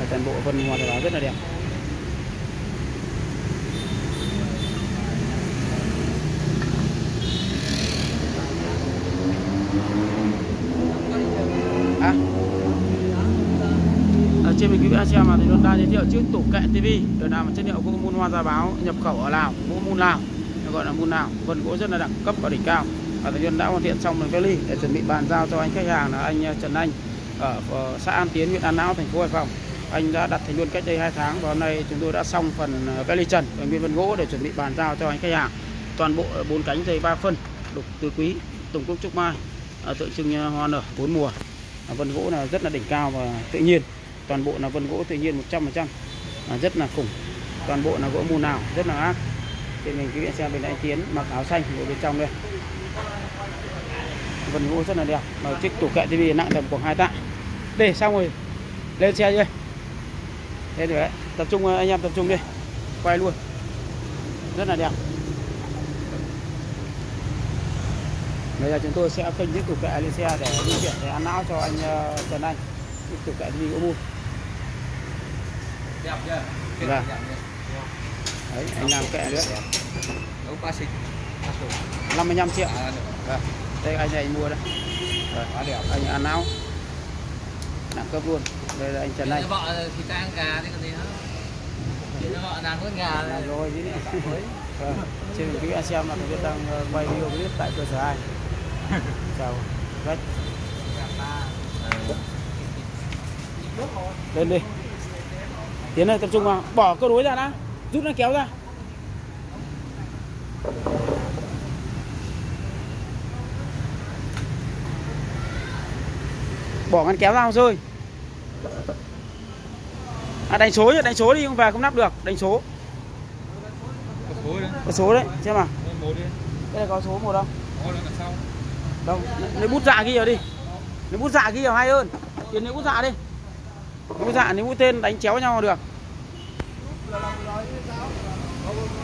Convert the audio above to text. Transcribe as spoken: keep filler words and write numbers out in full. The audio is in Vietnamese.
Toàn bộ vân hoa tà rất là đẹp. À. Ở trên mình quý vị xem mà thì Luân đang giới thiệu chiếc tủ kệ tivi được làm chất liệu gỗ mun hoa gia báo nhập khẩu ở Lào, gỗ mun Lào, gọi là mun Lào, vân gỗ rất là đẳng cấp và đỉnh cao. Và Thành Luân đã hoàn thiện xong phần vali để chuẩn bị bàn giao cho anh khách hàng là anh Trần Anh ở xã An Tiến, huyện An Lão, thành phố Hải Phòng. Anh đã đặt Thành Luân cách đây hai tháng và hôm nay chúng tôi đã xong phần vali trần và nguyên vân gỗ để chuẩn bị bàn giao cho anh khách hàng. Toàn bộ bốn cánh dây ba phân, đục tứ quý, tùng cúc trúc mai, tượng trưng hoa nở bốn mùa. Vân gỗ là rất là đỉnh cao và tự nhiên. Toàn bộ là vân gỗ tự nhiên một trăm phần trăm, rất là khủng. Toàn bộ là gỗ mun nào rất là ác. Thì mình quý vị xem bên anh Tiến mặc áo xanh ở bên trong đây. Vân gỗ rất là đẹp. Mà chiếc tủ kệ tivi nặng tầm khoảng hai tạ. Để xong rồi lên xe đi. Đây rồi đấy. Tập trung anh em tập trung đi. Quay luôn. Rất là đẹp. Bây giờ chúng tôi sẽ phanh chiếc tủ kệ lên xe để di chuyển để An Lão cho anh uh, Trần Anh. Chiếc tủ kệ tivi gỗ mun. Đẹp chưa? Vâng. Đấy, anh làm kệ nữa. Đấu quá xinh. năm mươi lăm triệu. Vâng. Đây anh này mua đây. Rồi, quá đẹp. Anh An Lão. Nặng cấp luôn. Đây là anh Trần Anh. Vợ thì ta ăn gà thì còn gì nữa. Thì vợ làm con gà là rồi chứ mới. Vâng. Trên quý vị xem là tôi đang quay video clip tại cơ sở hai. Chào khách. Lên đi. Tiến này tập trung vào, bỏ câu đối ra đã, rút nó kéo ra. Bỏ ngăn kéo ra rồi. À, đánh số nhá, đánh số đi không về không nắp được, đánh số. Có số đấy, xem nào. Đây là có số một không? Đâu, lấy bút dạ ghi vào đi. Lấy bút dạ ghi vào hay hơn. Tiến lấy bút dạ đi. Lấy bút dạ, lấy bút tên đánh chéo nhau được.